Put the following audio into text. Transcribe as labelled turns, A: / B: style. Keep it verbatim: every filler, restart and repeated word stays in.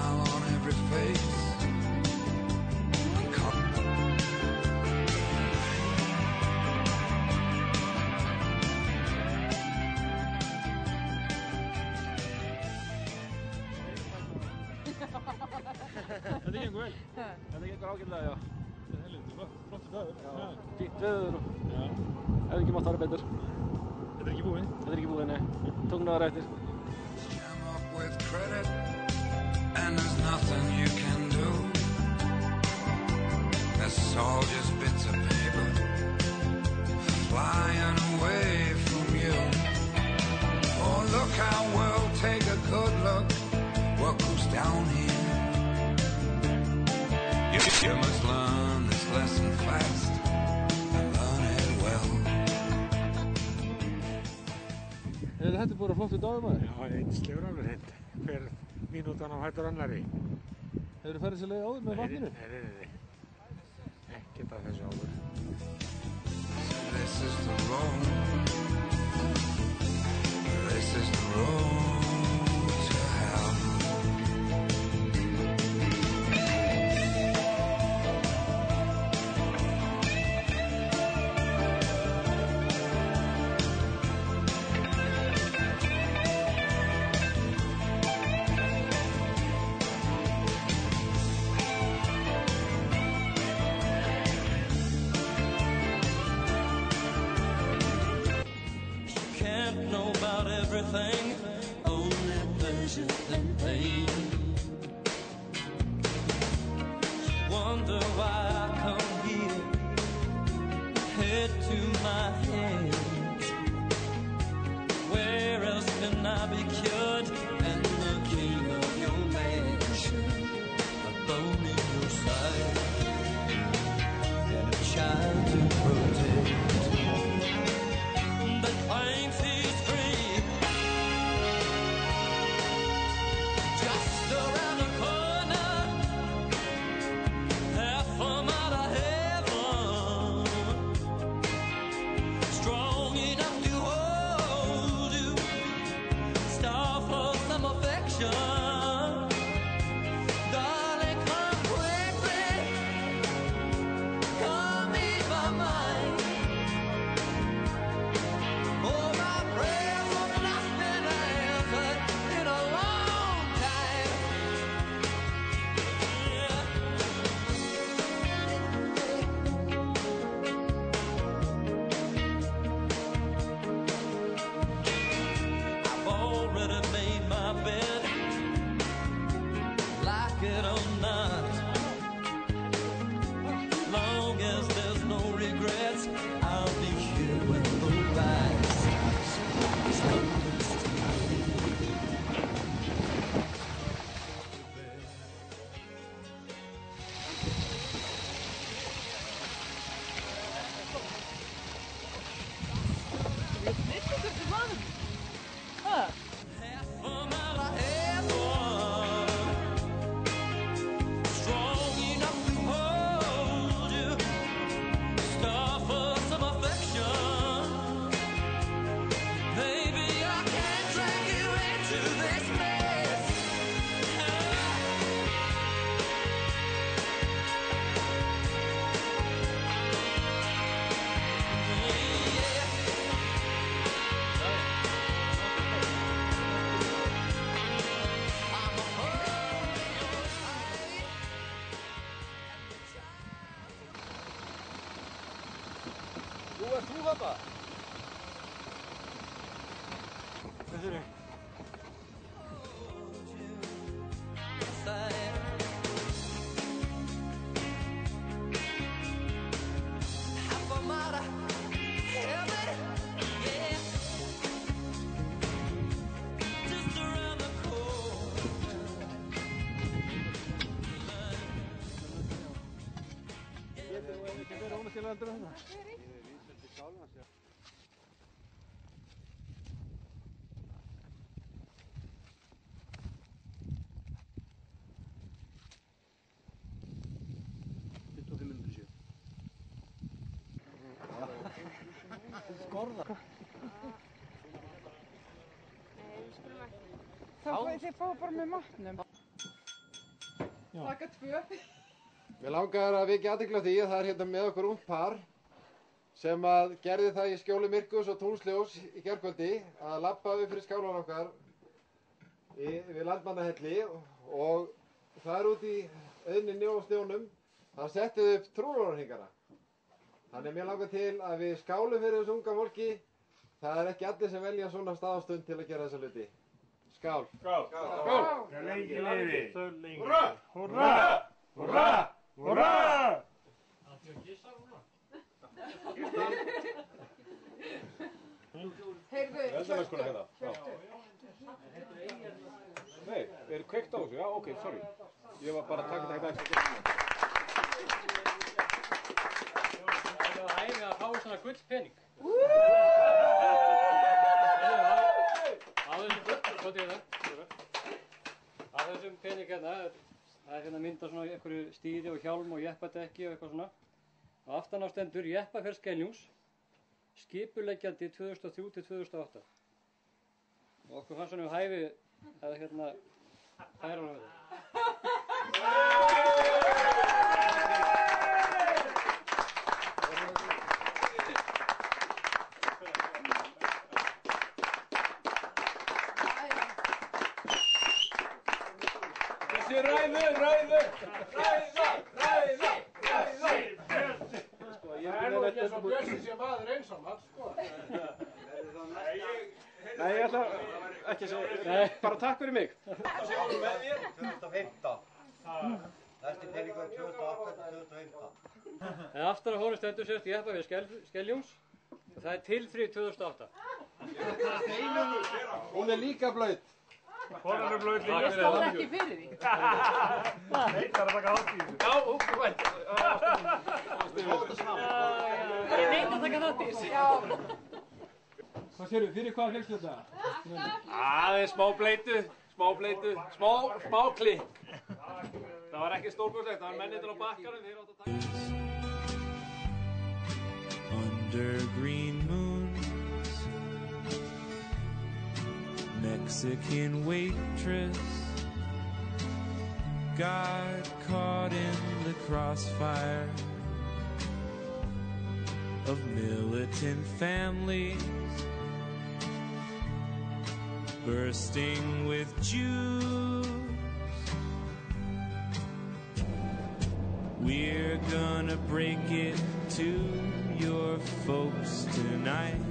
A: smile on every face.
B: Þetta gengur vel. Þetta gengur ágætlega, já. Þetta er helviti flottur dagur. Já, fínt veður og hefði ekki mátt fara betur. Þetta er ekki búinn? Þetta er ekki búinn, nei. Tók náður eftir.
A: Jam up with credit and there's nothing you can do. That's all just bits of paper flying away from you. Oh, look how we'll take a good look what goes down here. You, you must learn this lesson fast and learn it well.
B: Þetta er bara flottur dagur, maður.
C: Já, einslegur alveg hreint. Hver mínútan á hættur annarri.
B: Hefurðu ferð sér leið áður með vatninu?
C: Nei, nei, nei. Ekkert af þessu áður.
A: This is the road. This is the road to hell.
D: Know about everything, only pleasure and pain. Wonder why I come here, head to my hands. Where else can I be cured? And the king of your mansion, a bone in your side, and a child to protect. That claims he's free, just around the corner, half a mile of heaven, strong enough to hold you, star for some affection. Darling, come quickly, come ease my mind. Oh, my prayers have not been answered in a long time. Yeah. I've already made my bed, like it or not. Long as there's no regrets, I'll be here when the rise. Strong enough to hold you, star for some affection. Baby, I can't drag you into this mess.
B: Þú ert þú þarna? Hvað sér ég?
D: Half a mile of heaven, yeah, just around the corner.
B: Getur þú ekki verið ónæstilega heldur en þetta? tuttugu og fimm mínútur sjö. Skorða.
E: Þá þið fáið bara með matnum. taka tvö.
F: Mér langar að vekja athygli á því að það er hérna með okkur ungt par sem að gerði það í skjóli myrkurs og tunglsljós í gærkvöldi að labba upp fyrir skálan okkar í, við Landmannahelli og það er út í auðninni og snjónum. Það settuð upp trúarhringara. Þannig mér langar til að við skálum fyrir þessu unga fólki. Það er ekki allir sem velja svona staðstund til að gera þessa hluti. Skál!
C: Skál!
F: Skál!
C: Skál! Lengi lifi! Hurra! Hurra! Hurra! Hurra! Ættu að gissa núna?
E: Heyrðu,
B: Hjörtur. Hérna. Nei, er kveikt á þessu? Já, ok, sorry. Ég var bara að taka þetta ekki.
G: Það var æfið að fá svona gullpenning. Á þessum pening hérna, það er hérna mynd á svona einhverju stýri og hjálm og jeppadekki og eitthvað svona. Og aftan á stendur Jeppaferð Skeljungs, skipuleggjandi tvö þúsund og þrjú til tvö þúsund og átta. Og okkur fannst svona um hæfi að hérna færa honum þetta.
B: Þessi ræðu, ræðu, ræða, ræða, ræða.
C: Það er nú ekki eins og Bjössi sé maður einsamall, sko.
B: Nei, ég ætla ekki að segja, bara takk fyrir mig.
H: Sjáum með þér tvö þúsund og fimmtán. Næsti peningur er tvö þúsund og átta til tvö þúsund og fimmtán.
G: En aftan á honum stendur sérst Jeppaferð Skeljungs og það er tilþrif tvö þúsund og átta.
F: Hún er líka blauð.
C: Konan er blauð líka.
E: Ég stóð ekki fyrir því.
C: Nei, það er að taka þátt í þessu.
B: Já, ok, vænt.
E: Ég neit að taka þátt í þessu. Já.
B: Hvað sérðu, fyrir hvaða félstu þetta? Aðeins smá bleitu, smá bleitu, smá, smá klikk. Það var ekki stórkostlegt, það var mennir á bakkanum, þeir átt að taka.
D: Under green moons, Mexican waitress got caught in the crossfire of militant families bursting with Jews. We're gonna break it to your folks tonight.